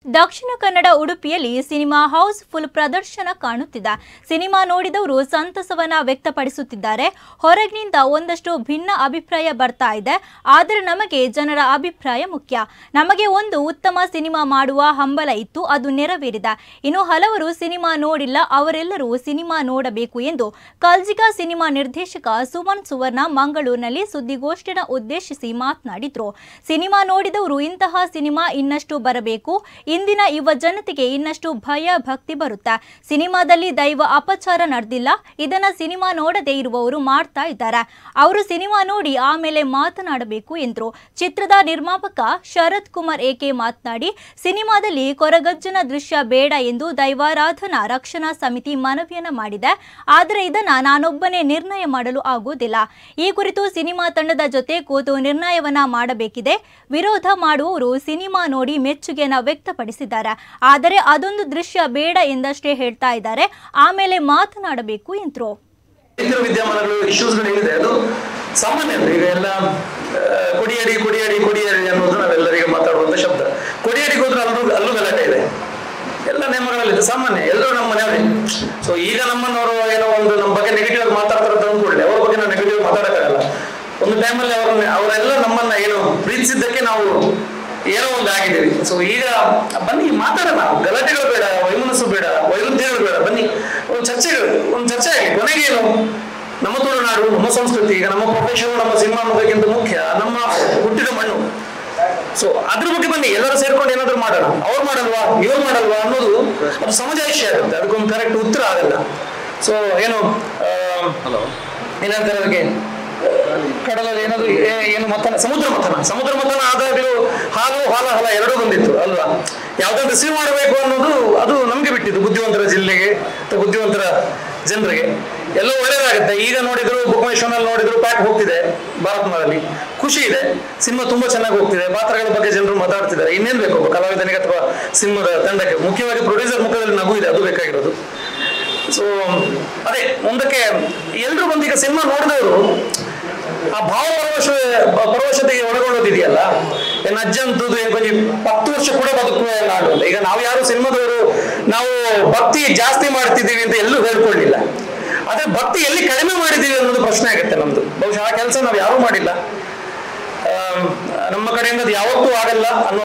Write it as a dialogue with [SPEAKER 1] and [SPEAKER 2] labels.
[SPEAKER 1] ದಕ್ಷಿಣ ಕನ್ನಡ ಉಡುಪಿಯಲ್ಲಿ cinema house full ಪ್ರದರ್ಶನ ಕಾಣುತ್ತಿದೆ. ಸಿನಿಮಾ ನೋಡಿದವರು ಸಂತಸವನ್ನ ವ್ಯಕ್ತಪಡಿಸುತ್ತಿದ್ದಾರೆ. ಹೊರಗಿನಿಂದ ಒಂದಷ್ಟು ಭಿನ್ನ ಅಭಿಪ್ರಾಯ ಬರ್ತಾ ಇದೆ. ಆದರೆ ನಮಗೆ ಜನರ ಅಭಿಪ್ರಾಯ ಮುಖ್ಯ. ನಮಗೆ ಒಂದು ಉತ್ತಮ ಸಿನಿಮಾ ಮಾಡುವ ಹಂಬಲ ಇತ್ತು, ಅದು ನೆರವೇರಿದೆ. ಇನ್ನು ಹಲವರು ಸಿನಿಮಾ ನೋಡಿಲ್ಲ, ಅವರೆಲ್ಲರೂ ಸಿನಿಮಾ ನೋಡಬೇಕು ಎಂದು ಕಲ್ಜಿಗಾ ಸಿನಿಮಾ ನಿರ್ದೇಶಕ ಸುಮನ್ ಸುವರ್ಣ ಮಂಗಳೂರಿನಲ್ಲಿ ಸುದ್ದಿಗೋಷ್ಠಿಯನ್ನು ಉದ್ದೇಶಿಸಿ ಮಾತನಾಡಿದರು. ಸಿನಿಮಾ ನೋಡಿದವರು ಇಂತಹ ಸಿನಿಮಾ ಇನ್ನಷ್ಟು ಬರಬೇಕು, ಇಂದಿನ ಯುವ ಜನತೆಗೆ ಇನ್ನಷ್ಟು ಭಯ ಭಕ್ತಿ ಬರುತ್ತೆ. ಸಿನಿಮಾದಲ್ಲಿ ದೈವ ಅಪಚಾರ ನಡೆದಿಲ್ಲ, ಇದನ್ನ ಸಿನಿಮಾ ನೋಡದೇ ಇರುವವರು ಮಾಡ್ತಾ ಇದ್ದಾರೆ. ಅವರು ಸಿನಿಮಾ ನೋಡಿ ಆಮೇಲೆ ಮಾತನಾಡಬೇಕು ಎಂದರು. ಚಿತ್ರದ ನಿರ್ಮಾಪಕ ಶರತ್ ಕುಮಾರ್ ಏಕೆ ಮಾತನಾಡಿ, ಸಿನಿಮಾದಲ್ಲಿ ಕೊರಗಜ್ಜನ ದೃಶ್ಯ ಬೇಡ ಎಂದು ದೈವಾರಾಧನಾ ರಕ್ಷಣಾ ಸಮಿತಿ ಮನವಿಯನ್ನ ಮಾಡಿದೆ. ಆದರೆ ಇದನ್ನ ನಾನೊಬ್ಬನೇ ನಿರ್ಣಯ ಮಾಡಲು ಆಗುವುದಿಲ್ಲ. ಈ ಕುರಿತು ಸಿನಿಮಾ ತಂಡದ ಜೊತೆ ಕೂತು ನಿರ್ಣಯವನ್ನ ಮಾಡಬೇಕಿದೆ. ವಿರೋಧ ಮಾಡುವವರು ಸಿನಿಮಾ ನೋಡಿ ಮೆಚ್ಚುಗೆಯನ್ನು ವ್ಯಕ್ತಪಡಿಸಿದ್ದಾರೆ. ಆದರೆ ಅದೊಂದು ದೃಶ್ಯ ಬೇಡ ಎಂದಷ್ಟೇ ಹೇಳ್ತಾ ಇದ್ದಾರೆ, ಆಮೇಲೆ ಮಾತನಾಡಬೇಕು ಎಂದರು.
[SPEAKER 2] ವಿದ್ಯಮಾನಗಳು ಇಶ್ಯೂಸ್ಗಳು ಏನಿದೆ ಅದು ಸಾಮಾನ್ಯ. ಈಗ ಎಲ್ಲ ಕೊಡಿಯಡಿ ಕೊಡಿಯಡಿ ಕೊಡಿಯಡಿ ಅನ್ನೋದು ನಾವೆಲ್ಲರಿಗೆ ಮಾತಾಡುವಂತ ಶಬ್ದ. ಕೊಡಿಯಡಿಗೆ ಹೋದ್ರೆ ಅಲ್ಲೂ ಗಲಾಟೆ ಇದೆ, ಎಲ್ಲ ನೇಮಗಳಲ್ಲಿ ಸಾಮಾನ್ಯ, ಎಲ್ಲರೂ ನಮ್ಮ ಮನೆಯವರೇ. ಸೊ ಈಗ ನಮ್ಮನ್ನವರು ಏನೋ ಒಂದು ನಮ್ಮ ಬಗ್ಗೆ ನೆಗೆಟಿವ್ ಆಗಿ ಮಾತಾಡ್ತಾರೆ ಅಂದ್ಕೊಳ್ಳಿ, ಅವ್ರ ಬಗ್ಗೆ ನಾವು ನೆಗೆಟಿವ್ ಮಾತಾಡಕ್ಕಾಗಲ್ಲ. ಒಂದು ಟೈಮಲ್ಲಿ ಅವರೆಲ್ಲ ನಮ್ಮನ್ನ ಏನು ಪ್ರೀತಿಸಿದ್ದಕ್ಕೆ ನಾವು ಏನೋ ಒಂದು ಆಗಿದ್ದೀವಿ. ಸೊ ಈಗ ಬನ್ನಿ ಮಾತಾಡೋಣ, ಗಲಾಟೆಗಳು ಬೇಡ, ವೈಮನಸ್ಸು ಬೇಡ, ವೈರುಧ್ಯಗಳು ಬೇಡ, ಬನ್ನಿ ಒಂದು ಚರ್ಚೆ ಆಗಿ ಕೊನೆಗೇನು ನಮ್ಮ ತುಳುನಾಡು, ನಮ್ಮ ಸಂಸ್ಕೃತಿ, ಈಗ ನಮ್ಮ ಪ್ರೊಫೆಷನ್, ನಮ್ಮ ಸಿನಿಮಾ ಅನ್ನೋದಕ್ಕಿಂತ ಮುಖ್ಯ ನಮ್ಮ ಹುಟ್ಟಿದ ಮಣ್ಣು. ಸೊ ಅದ್ರ ಬಗ್ಗೆ ಬನ್ನಿ ಎಲ್ಲರೂ ಸೇರ್ಕೊಂಡು ಏನಾದ್ರು ಮಾಡೋಣ. ಅವ್ರು ಮಾಡಲ್ವಾ, ಇವ್ರು ಮಾಡಲ್ವಾ ಅನ್ನೋದು ಅದು ಸಮಜಾಯಿಷಿ ಆಗುತ್ತೆ, ಅದಕ್ಕೊಂದು ಕರೆಕ್ಟ್ ಉತ್ತರ ಆಗಲ್ಲ. ಸೊ ಏನು ಏನಂತಾರೆ ಅದಕ್ಕೆ, ಕಡಲಲ್ಲಿ ಏನಾದ್ರು ಏನು ಮತನ, ಸಮುದ್ರ ಮತನ ಆದಾಗಲೂ ಹಾಲು ಹಾಲ ಎರಡೂ ಬಂದಿತ್ತು ಅಲ್ವಾ. ಯಾವ್ದಾದ್ರು ರಿಸೀವ್ ಮಾಡಬೇಕು ಅನ್ನೋದು ಅದು ನಮ್ಗೆ ಬಿಟ್ಟಿದ್ದು, ಬುದ್ಧಿವಂತರ ಜಿಲ್ಲೆಗೆ ಅಥವಾ ಬುದ್ಧಿವಂತರ ಜನರಿಗೆ ಎಲ್ಲ ಒಳ್ಳೇದಾಗುತ್ತೆ. ಈಗ ನೋಡಿದ್ರು ಬುಕ್ ಮೈ ಶೋನಲ್ಲಿ ನೋಡಿದ್ರು ಪ್ಯಾಕ್ ಹೋಗ್ತಿದೆ, ಭಾರತದಲ್ಲಿ ಖುಷಿ ಇದೆ. ಸಿನಿಮಾ ತುಂಬಾ ಚೆನ್ನಾಗಿ ಹೋಗ್ತಿದೆ, ಪಾತ್ರಗಳ ಬಗ್ಗೆ ಜನರು ಮಾತಾಡ್ತಿದ್ದಾರೆ. ಇನ್ನೇನ್ ಬೇಕು ಒಬ್ಬ ಕಲಾವಿದನಿಗೆ ಅಥವಾ ಸಿನಿಮಾದ ತಂಡಕ್ಕೆ? ಮುಖ್ಯವಾಗಿ ಪ್ರೊಡ್ಯೂಸರ್ ಮುಖದಲ್ಲಿ ನಗು ಇದೆ, ಅದು ಬೇಕಾಗಿರೋದು. ಸೊ ಅದೇ ಮುಂದಕ್ಕೆ ಎಲ್ರು ಬಂದು ಈಗ ಸಿನಿಮಾ ನೋಡಿದವರು ಆ ಪರವಶತೆಗೆ ಒಳಗೊಳ್ಳೋದಿದೆಯಲ್ಲ, ಏನ್ ಅಜ್ಜಂತದ್ದು ಏನ್ ಕೊಂಚ 10 ವರ್ಷ ಕೂಡ ಬದುಕುವ ನಾಡು ಅಂತ. ಈಗ ನಾವು ಯಾರು ಸಿನಿಮಾದವರು ನಾವು ಭಕ್ತಿ ಜಾಸ್ತಿ ಮಾಡ್ತಿದ್ದೀವಿ ಅಂತ ಎಲ್ಲೂ ಹೇಳ್ಕೊಳ್ಳಿಲ್ಲ, ಆದ್ರೆ ಭಕ್ತಿ ಎಲ್ಲಿ ಕಡಿಮೆ ಮಾಡಿದೀವಿ ಅನ್ನೋದು ಪ್ರಶ್ನೆ ಆಗುತ್ತೆ ನಮ್ದು. ಬಹುಶಃ ಆ ಕೆಲಸ ನಾವು ಯಾರೂ ಮಾಡಿಲ್ಲ, ನಮ್ಮ ಕಡೆಯಿಂದ ಅದು ಯಾವತ್ತೂ ಆಗಲ್ಲ ಅನ್ನೋ